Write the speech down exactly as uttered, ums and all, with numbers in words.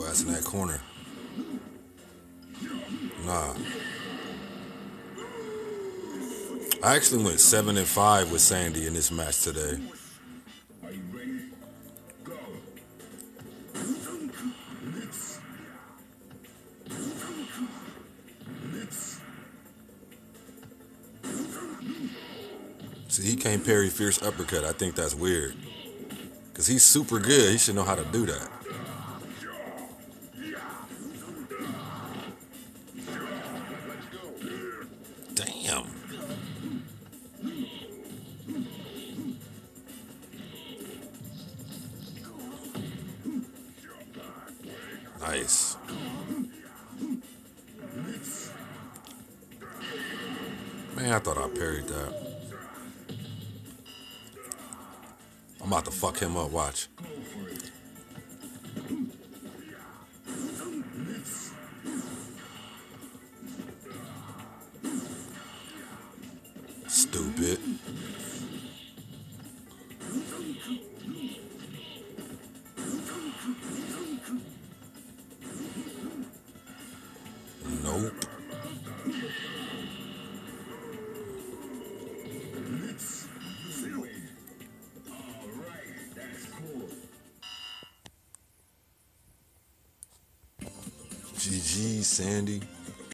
ass in that corner. Nah. I actually went seven and five with Sandy in this match today. See, he can't parry fierce uppercut. I think that's weird. Because he's super good. He should know how to do that. Damn. Nice. Man, I thought I parried that. I'm about to fuck him up, watch. Stupid. Nope. G G, Sandy.